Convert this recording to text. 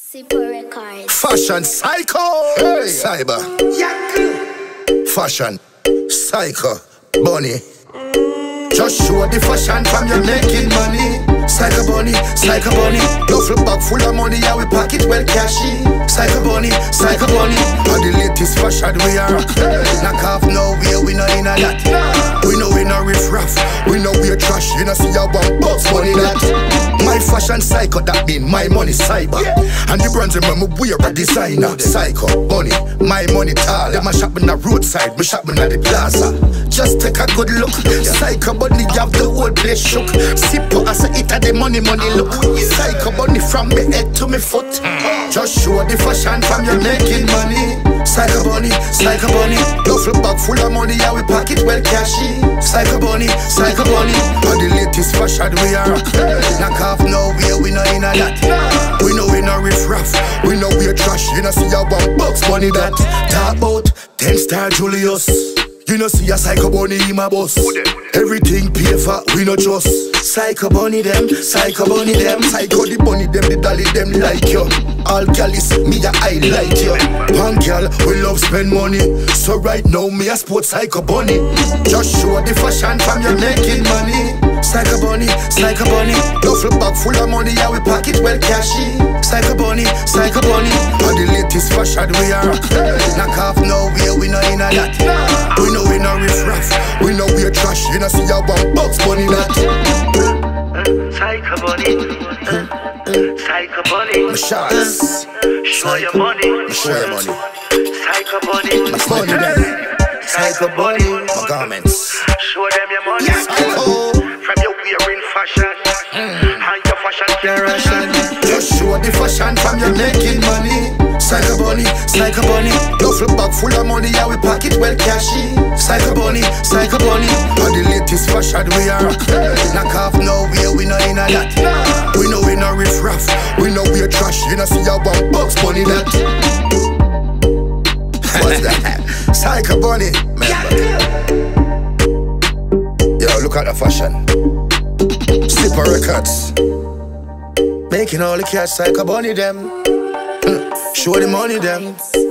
Super Records. Fashion psycho, hey. Cyber, fashion psycho, bunny. Just show the fashion from you making money. Psycho bunny, duffel bag full of money, yeah we pack it well cashy. Psycho bunny, all the latest fashion we are. Knock off nowhere, we not in a that. We know we not riff raff, we know we are trash. You know see how one box money that. My fashion psycho, that mean my money cyber. And the brands remember we are a designer. Psycho bunny, my money tall. Them a shopping at roadside, me shopping at the plaza. Just take a good look. Psycho bunny, you have the whole place shook. Sip I say it at the money look. Psycho bunny from me head to me foot. Just show the fashion from you making money. Psycho bunny, duffel bag full of money, yeah we pack it well cashy. Psycho bunny, all the latest fashion we are. Knock off nowhere, we not in a that. We know we not riff raff, we know we are trash. You know see how one box money that. Talk about 10-star Julius. You know see a psycho bunny in my boss. Everything pay for, we no trust. Psycho bunny them, psycho the bunny them, the dolly them like you. All gals, me I like you. Punk girl, we love spend money. So right now, me a sport psycho bunny. Just show the fashion from you making money. Psycho bunny, duffel bag full of money, yeah we pack it well cashy. Psycho bunny, all the latest fashion we are. Knock off nowhere, we not in a that. We know we not riff raff, we know we are trash. You know see how one box money that. Psycho bunny, my shots. show your money. Psycho bunny, my money them. Psycho bunny, my garments. show them your money. Psycho. From your wearing fashion, and your fashion generation. Just show the fashion from you making money. Psycho bunny, duffel bag full of money, yeah we pack it well cashy. Psycho bunny, all the latest fashion we are. Knock off nowhere, we not in a that. We know we not riff raff, we know we are trash. You know see how one box money that. What's that? Psycho bunny, remember. Yo, look at the fashion. Super Records, making all the cash. Psycho bunny them. Show the money them.